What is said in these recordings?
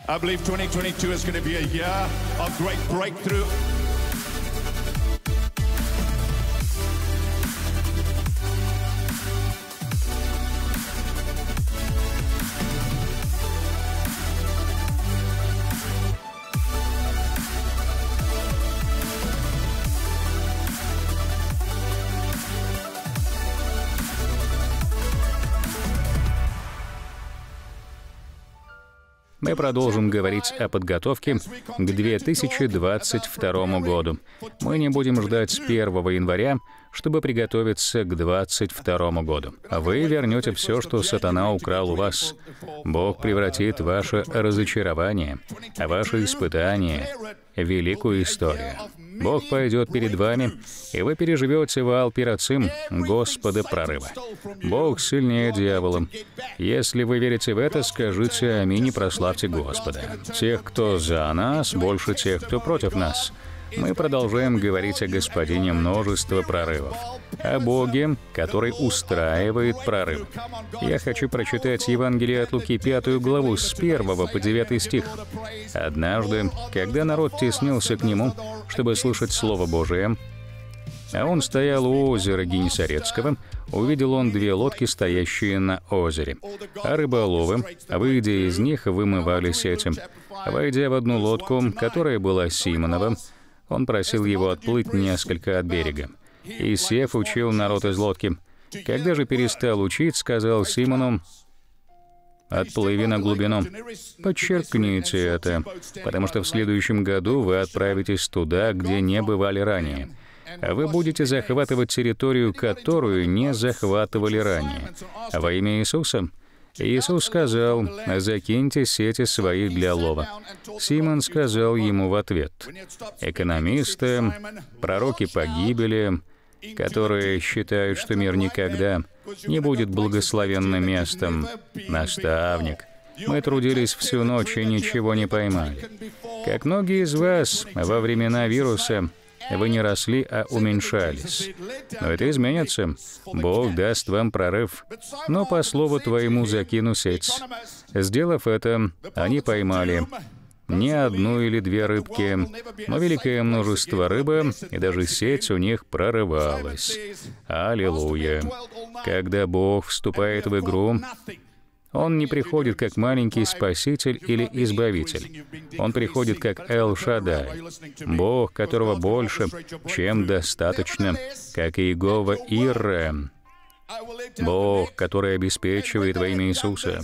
I believe 2022 is going to be a year of great breakthrough. Мы продолжим говорить о подготовке к 2022 году. Мы не будем ждать с 1 января, чтобы приготовиться к 2022 году. Вы вернете все, что сатана украл у вас. Бог превратит ваше разочарование, ваше испытание в великую историю. Бог пойдет перед вами, и вы переживете вал пирацим Господа прорыва. Бог сильнее дьявола. Если вы верите в это, скажите аминь и прославьте Господа. Тех, кто за нас, больше тех, кто против нас. Мы продолжаем говорить о Господине множества прорывов, о Боге, который устраивает прорыв. Я хочу прочитать Евангелие от Луки 5 главу с 1 по 9 стих. «Однажды, когда народ теснился к нему, чтобы слышать Слово Божие, а он стоял у озера Генесарецкого, увидел он 2 лодки, стоящие на озере, а рыболовы, выйдя из них, вымывали сети. Войдя в одну лодку, которая была Симонова, он просил его отплыть несколько от берега. И, сев, учил народ из лодки. Когда же перестал учить, сказал Симону: «Отплыви на глубину». Подчеркните это, потому что в следующем году вы отправитесь туда, где не бывали ранее. Вы будете захватывать территорию, которую не захватывали ранее. Во имя Иисуса. Иисус сказал: «Закиньте сети свои для лова». Симон сказал ему в ответ: «Экономисты, пророки погибели, которые считают, что мир никогда не будет благословенным местом. Наставник, мы трудились всю ночь и ничего не поймали. Как многие из вас во времена вируса, вы не росли, а уменьшались. Но это изменится. Бог даст вам прорыв. Но по слову твоему закину сеть». Сделав это, они поймали не 1 или 2 рыбки, но великое множество рыбы, и даже сеть у них прорывалась. Аллилуйя! Когда Бог вступает в игру, Он не приходит как маленький спаситель или избавитель. Он приходит как Эл-Шаддай, Бог, которого больше, чем достаточно, как и Иегова Ирре, Бог, который обеспечивает во имя Иисуса.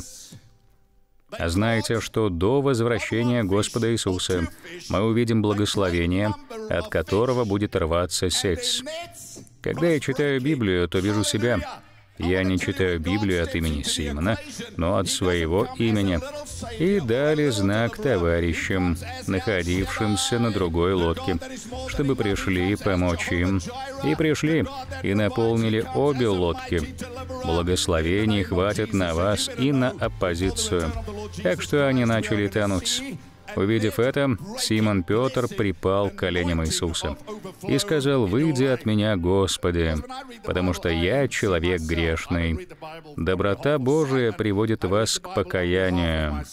А знаете, что до возвращения Господа Иисуса мы увидим благословение, от которого будет рваться сеть. Когда я читаю Библию, то вижу себя. Я не читаю Библию от имени Симона, но от своего имени. И дали знак товарищам, находившимся на другой лодке, чтобы пришли помочь им. И пришли, и наполнили обе лодки. Благословений хватит на вас и на оппозицию. Так что они начали тонуть. Увидев это, Симон Петр припал к коленям Иисуса и сказал: «Выйди от меня, Господи, потому что я человек грешный. Доброта Божия приводит вас к покаянию».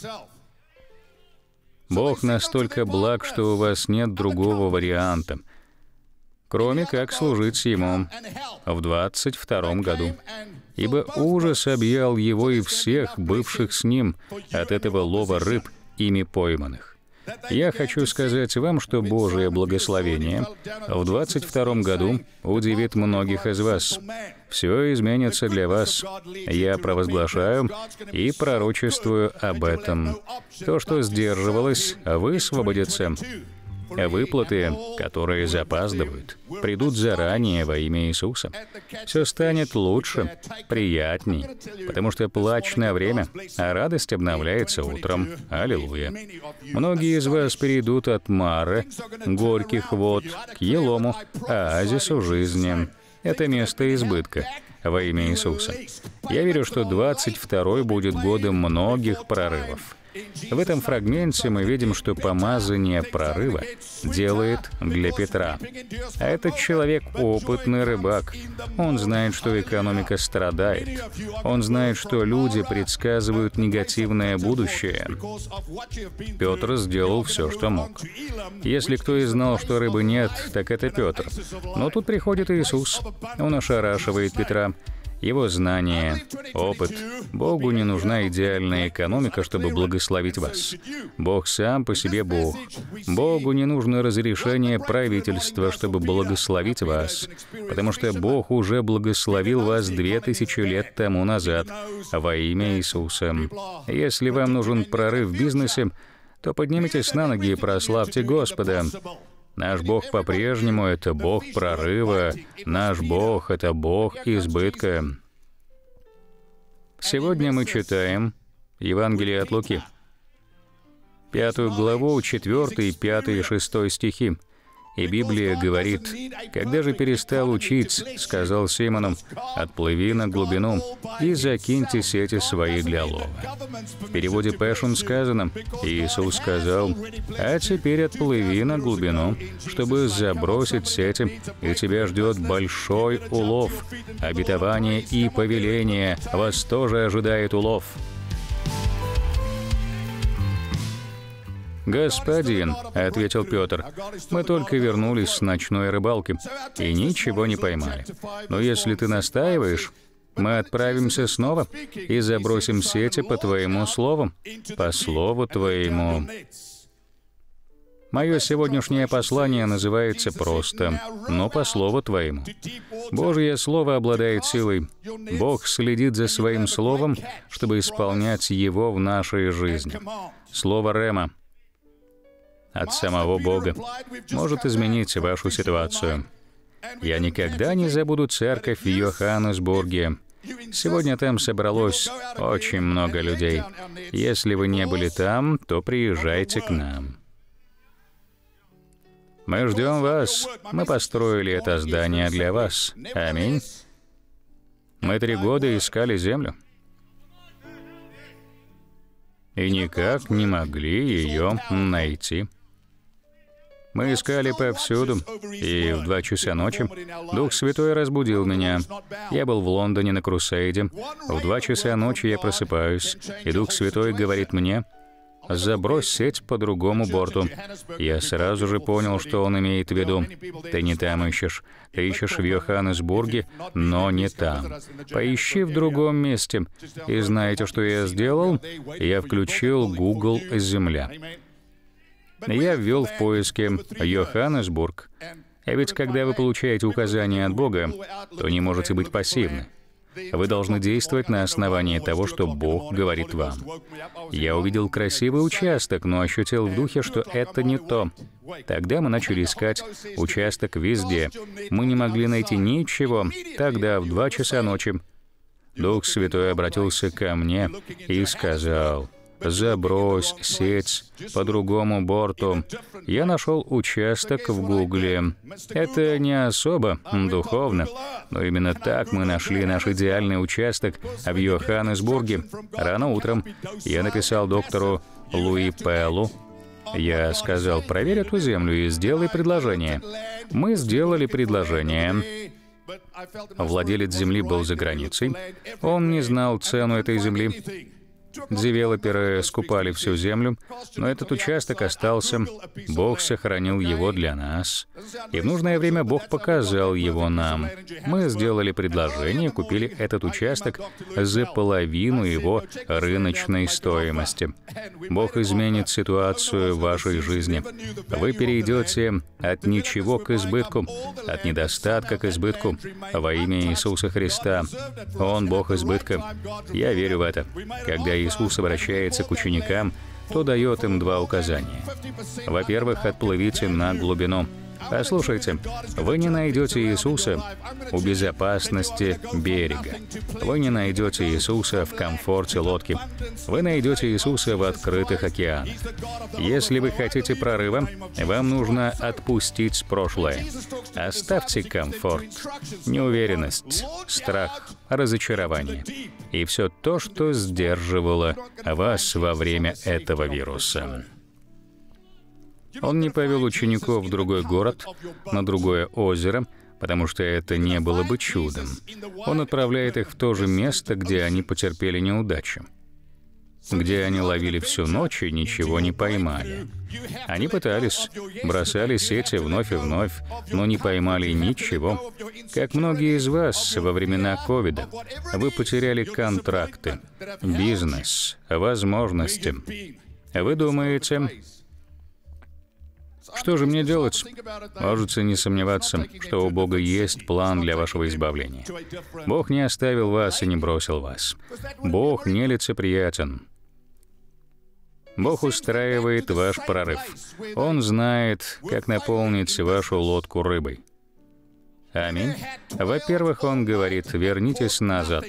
Бог настолько благ, что у вас нет другого варианта, кроме как служить Ему в 22 году. Ибо ужас объял его и всех, бывших с ним, от этого лова рыб, ими пойманных. Я хочу сказать вам, что Божие благословение в 22 году удивит многих из вас. Все изменится для вас. Я провозглашаю и пророчествую об этом. То, что сдерживалось, высвободится. Выплаты, которые запаздывают, придут заранее во имя Иисуса. Все станет лучше, приятней, потому что плач на время, а радость обновляется утром. Аллилуйя. Многие из вас перейдут от Мары, горьких вод, к Елому, оазису жизни. Это место избытка во имя Иисуса. Я верю, что 22-й будет годом многих прорывов. В этом фрагменте мы видим, что помазание прорыва делает для Петра. А этот человек — опытный рыбак. Он знает, что экономика страдает. Он знает, что люди предсказывают негативное будущее. Петр сделал все, что мог. Если кто и знал, что рыбы нет, так это Петр. Но тут приходит Иисус. Он ошарашивает Петра. Его знание, опыт. Богу не нужна идеальная экономика, чтобы благословить вас. Бог сам по себе Бог. Богу не нужно разрешение правительства, чтобы благословить вас, потому что Бог уже благословил вас 2000 лет тому назад во имя Иисуса. Если вам нужен прорыв в бизнесе, то поднимитесь на ноги и прославьте Господа. Наш Бог по-прежнему — это Бог прорыва. Наш Бог — это Бог избытка. Сегодня мы читаем Евангелие от Луки, 5 главу, 4, 5 и 6 стихи. И Библия говорит: «Когда же перестал учить, сказал Симону: отплыви на глубину и закиньте сети свои для лова». В переводе Passion сказано: Иисус сказал: «А теперь отплыви на глубину, чтобы забросить сети, и тебя ждет большой улов. Обетование и повеление, вас тоже ожидает улов». «Господин», — ответил Петр, — «мы только вернулись с ночной рыбалки и ничего не поймали. Но если ты настаиваешь, мы отправимся снова и забросим сети по твоему слову, по слову твоему». Мое сегодняшнее послание называется просто «но по слову твоему». Божье Слово обладает силой. Бог следит за своим Словом, чтобы исполнять его в нашей жизни. Слово Рема от самого Бога может изменить вашу ситуацию. Я никогда не забуду церковь в Йоханнесбурге. Сегодня там собралось очень много людей. Если вы не были там, то приезжайте к нам. Мы ждем вас. Мы построили это здание для вас. Аминь. Мы 3 года искали землю и никак не могли ее найти. Мы искали повсюду, и в 2 часа ночи Дух Святой разбудил меня. Я был в Лондоне на крусейде. В 2 часа ночи я просыпаюсь, и Дух Святой говорит мне: «Забрось сеть по другому борту». Я сразу же понял, что он имеет в виду. Ты не там ищешь. Ты ищешь в Йоханнесбурге, но не там. Поищи в другом месте. И знаете, что я сделал? Я включил Google «Земля». Я ввел в поиске Йоханнесбург. А ведь когда вы получаете указания от Бога, то не можете быть пассивны. Вы должны действовать на основании того, что Бог говорит вам. Я увидел красивый участок, но ощутил в духе, что это не то. Тогда мы начали искать участок везде. Мы не могли найти ничего. Тогда в 2 часа ночи Дух Святой обратился ко мне и сказал: «Забрось сеть по другому борту». Я нашел участок в Гугле. Это не особо духовно, но именно так мы нашли наш идеальный участок в Йоханнесбурге. Рано утром я написал доктору Луи Пеллу. Я сказал: «Проверь эту землю и сделай предложение». Мы сделали предложение. Владелец земли был за границей. Он не знал цену этой земли. Девелоперы скупали всю землю, но этот участок остался. Бог сохранил его для нас. И в нужное время Бог показал его нам. Мы сделали предложение и купили этот участок за половину его рыночной стоимости. Бог изменит ситуацию в вашей жизни. Вы перейдете от ничего к избытку, от недостатка к избытку во имя Иисуса Христа. Он Бог избытка. Я верю в это. Когда Иисус обращается к ученикам, то дает им 2 указания. Во-первых, отплывите на глубину. Послушайте, вы не найдете Иисуса у безопасности берега. Вы не найдете Иисуса в комфорте лодки. Вы найдете Иисуса в открытых океанах. Если вы хотите прорыва, вам нужно отпустить прошлое. Оставьте комфорт, неуверенность, страх, разочарование и все то, что сдерживало вас во время этого вируса. Он не повел учеников в другой город, на другое озеро, потому что это не было бы чудом. Он отправляет их в то же место, где они потерпели неудачу, где они ловили всю ночь и ничего не поймали. Они пытались, бросали сети вновь и вновь, но не поймали ничего. Как многие из вас во времена ковида, вы потеряли контракты, бизнес, возможности. Вы думаете: что же мне делать? Можете не сомневаться, что у Бога есть план для вашего избавления. Бог не оставил вас и не бросил вас. Бог нелицеприятен. Бог устраивает ваш прорыв. Он знает, как наполнить вашу лодку рыбой. Аминь. Во-первых, Он говорит: вернитесь назад.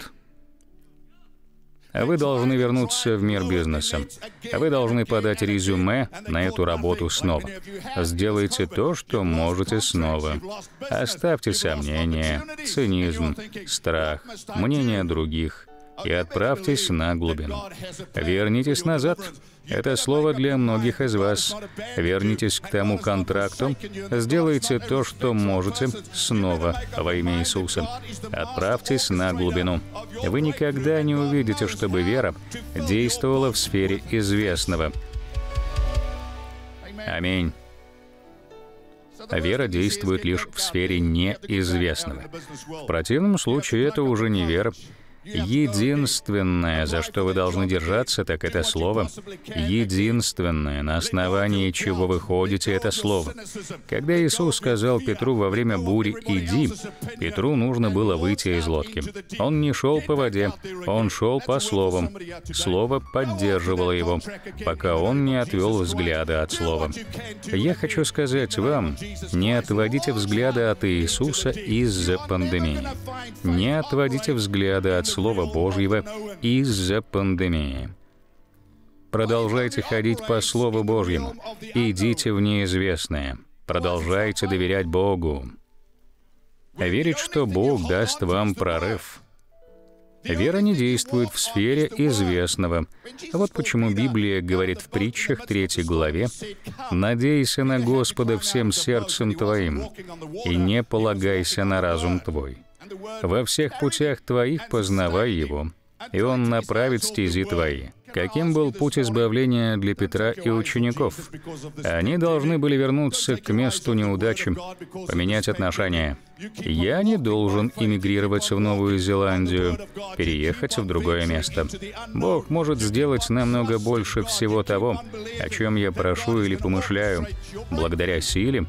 Вы должны вернуться в мир бизнеса. Вы должны подать резюме на эту работу снова. Сделайте то, что можете снова. Оставьте сомнения, цинизм, страх, мнение других и отправьтесь на глубину. Вернитесь назад. Это слово для многих из вас. Вернитесь к тому контракту. Сделайте то, что можете, снова во имя Иисуса. Отправьтесь на глубину. Вы никогда не увидите, чтобы вера действовала в сфере известного. Аминь. Вера действует лишь в сфере неизвестного. В противном случае это уже не вера. Единственное, за что вы должны держаться, так это Слово. Единственное, на основании чего вы ходите, это Слово. Когда Иисус сказал Петру во время бури «иди», Петру нужно было выйти из лодки. Он не шел по воде, он шел по Словам. Слово поддерживало его, пока он не отвел взгляда от Слова. Я хочу сказать вам, не отводите взгляда от Иисуса из-за пандемии. Не отводите взгляда от Слова Божьего из-за пандемии. Продолжайте ходить по Слову Божьему. Идите в неизвестное. Продолжайте доверять Богу. Верить, что Бог даст вам прорыв. Вера не действует в сфере известного. Вот почему Библия говорит в Притчах 3 главе: «Надейся на Господа всем сердцем твоим, и не полагайся на разум твой. Во всех путях твоих познавай Его, и Он направит стези твои». Каким был путь избавления для Петра и учеников? Они должны были вернуться к месту неудачи, поменять отношения. Я не должен эмигрировать в Новую Зеландию, переехать в другое место. Бог может сделать намного больше всего того, о чем я прошу или помышляю, благодаря силе,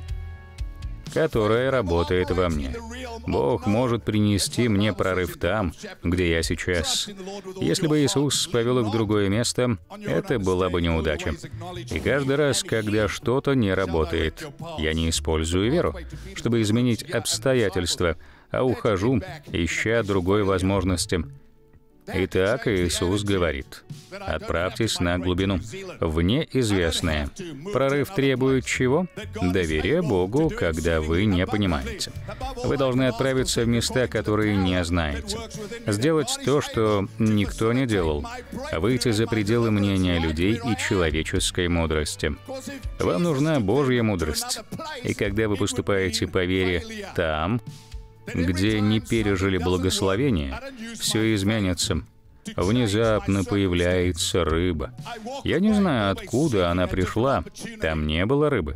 которая работает во мне. Бог может принести мне прорыв там, где я сейчас. Если бы Иисус повел их в другое место, это была бы неудача. И каждый раз, когда что-то не работает, я не использую веру, чтобы изменить обстоятельства, а ухожу, ища другой возможности. Итак, Иисус говорит: отправьтесь на глубину, в неизвестное. Прорыв требует чего? Доверия Богу, когда вы не понимаете. Вы должны отправиться в места, которые не знаете. Сделать то, что никто не делал. Выйти за пределы мнения людей и человеческой мудрости. Вам нужна Божья мудрость. И когда вы поступаете по вере там, где не пережили благословение, все изменится. Внезапно появляется рыба. Я не знаю, откуда она пришла. Там не было рыбы.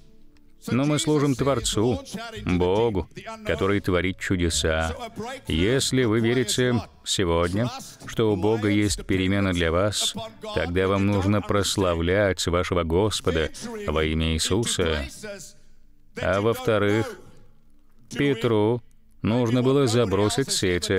Но мы служим Творцу, Богу, который творит чудеса. Если вы верите сегодня, что у Бога есть перемена для вас, тогда вам нужно прославлять вашего Господа во имя Иисуса. А во-вторых, Петру нужно было забросить сети.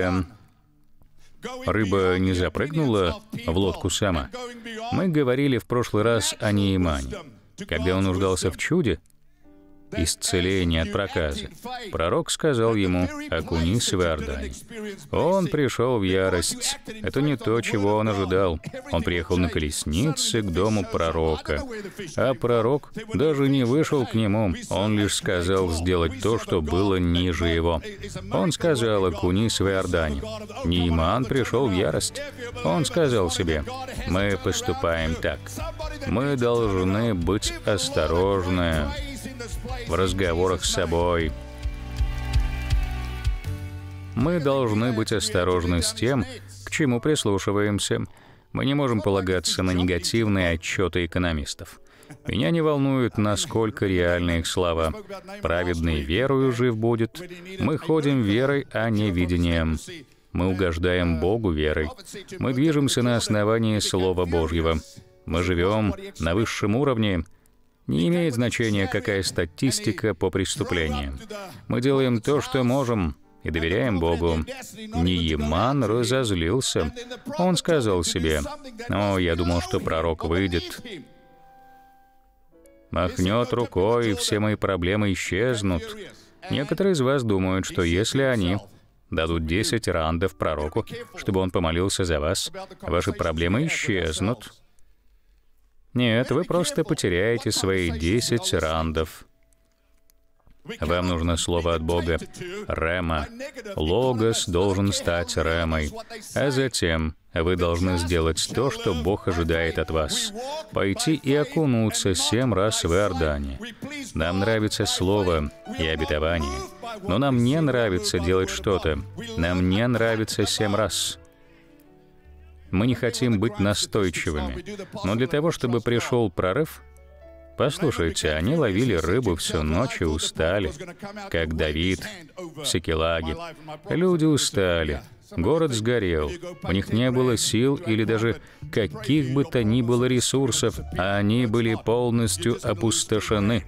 Рыба не запрыгнула в лодку сама. Мы говорили в прошлый раз о Неемане. Когда он нуждался в чуде, исцеление от проказы. Пророк сказал ему: «Окунись в Иордане». Он пришел в ярость. Это не то, чего он ожидал. Он приехал на колеснице к дому пророка. А пророк даже не вышел к нему. Он лишь сказал сделать то, что было ниже его. Он сказал: «Окунись в Иордане». Нейман пришел в ярость. Он сказал себе: «Мы поступаем так. Мы должны быть осторожны в разговорах с собой. Мы должны быть осторожны с тем, к чему прислушиваемся. Мы не можем полагаться на негативные отчеты экономистов. Меня не волнует, насколько реальны их слова. Праведный верою жив будет. Мы ходим верой, а не видением. Мы угождаем Богу верой. Мы движемся на основании Слова Божьего. Мы живем на высшем уровне. Не имеет значения, какая статистика по преступлениям. Мы делаем то, что можем, и доверяем Богу. Нейман разозлился. Он сказал себе: «О, я думал, что пророк выйдет, махнет рукой, и все мои проблемы исчезнут». Некоторые из вас думают, что если они дадут 10 рандов пророку, чтобы он помолился за вас, ваши проблемы исчезнут. Нет, вы просто потеряете свои 10 рандов. Вам нужно слово от Бога, рема. Логос должен стать ремой. А затем вы должны сделать то, что Бог ожидает от вас. Пойти и окунуться 7 раз в Иордане. Нам нравится слово и обетование, но нам не нравится делать что-то. Нам не нравится 7 раз. Мы не хотим быть настойчивыми. Но для того, чтобы пришел прорыв, послушайте, они ловили рыбу всю ночь и устали, как Давид в Сикелаге. Люди устали, город сгорел, у них не было сил или даже каких бы то ни было ресурсов, а они были полностью опустошены.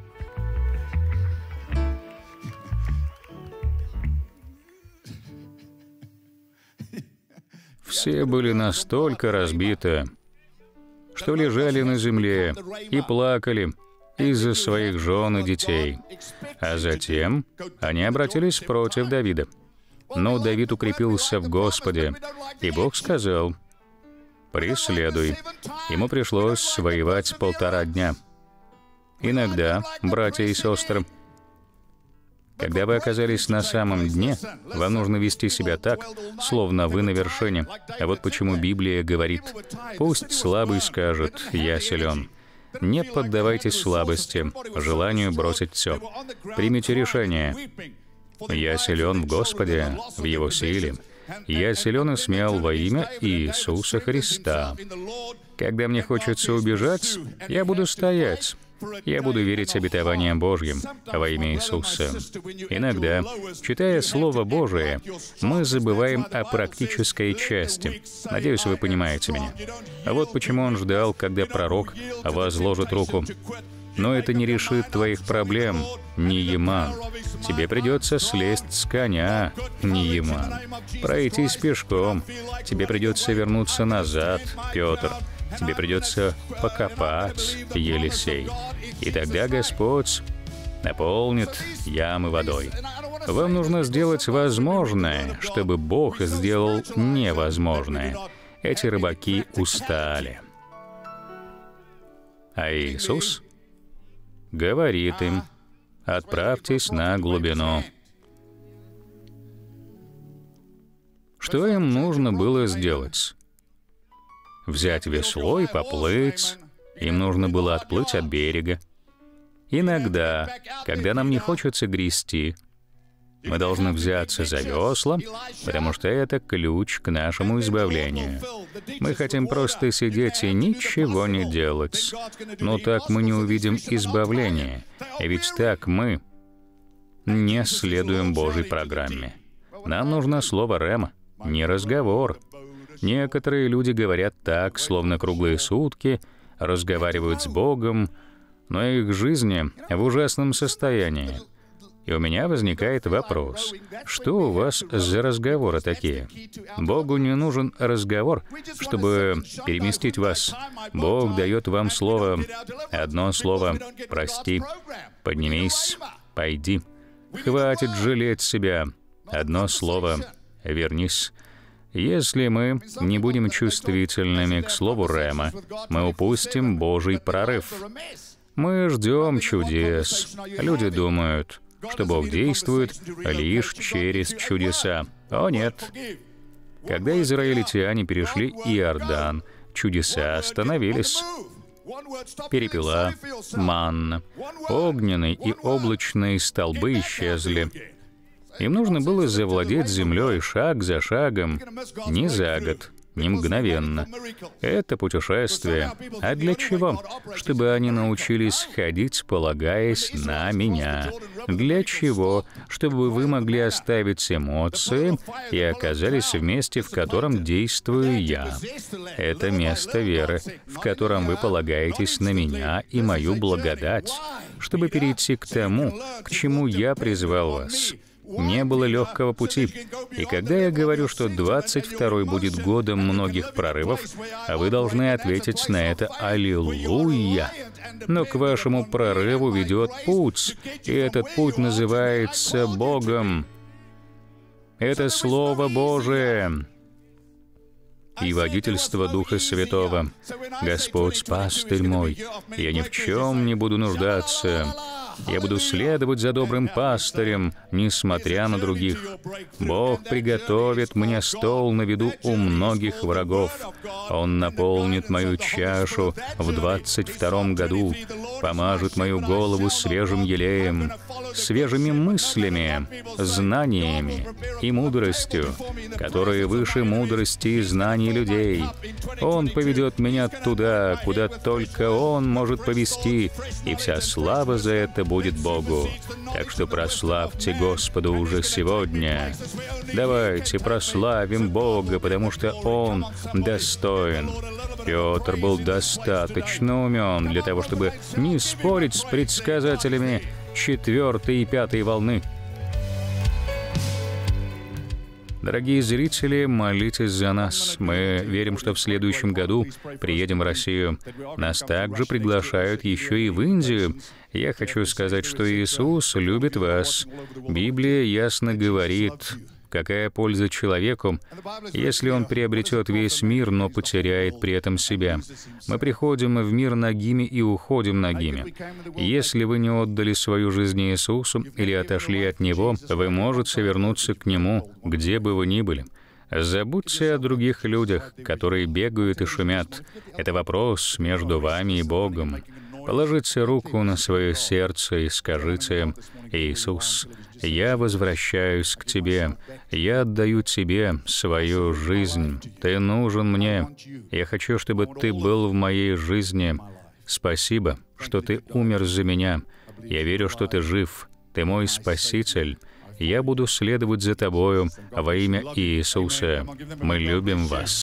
Все были настолько разбиты, что лежали на земле и плакали из-за своих жен и детей. А затем они обратились против Давида. Но Давид укрепился в Господе, и Бог сказал: «Преследуй». Ему пришлось воевать 1,5 дня. Иногда, братья и сестры, когда вы оказались на самом дне, вам нужно вести себя так, словно вы на вершине. А вот почему Библия говорит: «Пусть слабый скажет: я силен». Не поддавайтесь слабости, желанию бросить все. Примите решение. Я силен в Господе, в Его силе. Я силен и смел во имя Иисуса Христа. Когда мне хочется убежать, я буду стоять. Я буду верить обетованиям Божьим во имя Иисуса. Иногда, читая Слово Божие, мы забываем о практической части. Надеюсь, вы понимаете меня. А вот почему он ждал, когда пророк возложит руку. Но это не решит твоих проблем, Нейман. Тебе придется слезть с коня, Нейман. Пройтись пешком. Тебе придется вернуться назад, Петр. Тебе придется покопать, Елисей. И тогда Господь наполнит ямы водой. Вам нужно сделать возможное, чтобы Бог сделал невозможное. Эти рыбаки устали. А Иисус говорит им: «Отправьтесь на глубину». Что им нужно было сделать? Взять весло и поплыть. Им нужно было отплыть от берега. Иногда, когда нам не хочется грести, мы должны взяться за весла, потому что это ключ к нашему избавлению. Мы хотим просто сидеть и ничего не делать. Но так мы не увидим избавления. Ведь так мы не следуем Божьей программе. Нам нужно слово рема, не разговор. Некоторые люди говорят так, словно круглые сутки, разговаривают с Богом, но их жизни в ужасном состоянии. И у меня возникает вопрос, что у вас за разговоры такие? Богу не нужен разговор, чтобы переместить вас. Бог дает вам слово, одно слово «прости», «поднимись», «пойди». Хватит жалеть себя, одно слово «вернись». Если мы не будем чувствительными к слову Рема, мы упустим Божий прорыв. Мы ждем чудес. Люди думают, что Бог действует лишь через чудеса. О, нет. Когда израильтяне перешли Иордан, чудеса остановились. Перепела, манна, огненные и облачные столбы исчезли. Им нужно было завладеть землей шаг за шагом, не за год, не мгновенно. Это путешествие. А для чего? Чтобы они научились ходить, полагаясь на меня. Для чего? Чтобы вы могли оставить эмоции и оказались в месте, в котором действую я. Это место веры, в котором вы полагаетесь на меня и мою благодать, чтобы перейти к тому, к чему я призвал вас. Не было легкого пути. И когда я говорю, что 22-й будет годом многих прорывов, вы должны ответить на это «Аллилуйя». Но к вашему прорыву ведет путь, и этот путь называется Богом. Это Слово Божие и водительство Духа Святого. Господь, пастырь мой, я ни в чем не буду нуждаться. Я буду следовать за добрым пастырем, несмотря на других. Бог приготовит мне стол на виду у многих врагов. Он наполнит мою чашу в 22-м году, помажет мою голову свежим елеем, свежими мыслями, знаниями и мудростью, которые выше мудрости и знаний людей. Он поведет меня туда, куда только Он может повести, и вся слава за это будет Богу. Так что прославьте Господа уже сегодня. Давайте прославим Бога, потому что Он достоин. Петр был достаточно умен для того, чтобы не спорить с предсказателями 4-й и 5-й волны. Дорогие зрители, молитесь за нас. Мы верим, что в следующем году приедем в Россию. Нас также приглашают еще и в Индию. Я хочу сказать, что Иисус любит вас. Библия ясно говорит, какая польза человеку, если он приобретет весь мир, но потеряет при этом себя. Мы приходим в мир нагими и уходим нагими. Если вы не отдали свою жизнь Иисусу или отошли от Него, вы можете вернуться к Нему, где бы вы ни были. Забудьте о других людях, которые бегают и шумят. Это вопрос между вами и Богом. Положите руку на свое сердце и скажите: «Иисус, я возвращаюсь к Тебе. Я отдаю Тебе свою жизнь. Ты нужен мне. Я хочу, чтобы Ты был в моей жизни. Спасибо, что Ты умер за меня. Я верю, что Ты жив. Ты мой Спаситель. Я буду следовать за Тобою во имя Иисуса. Мы любим вас».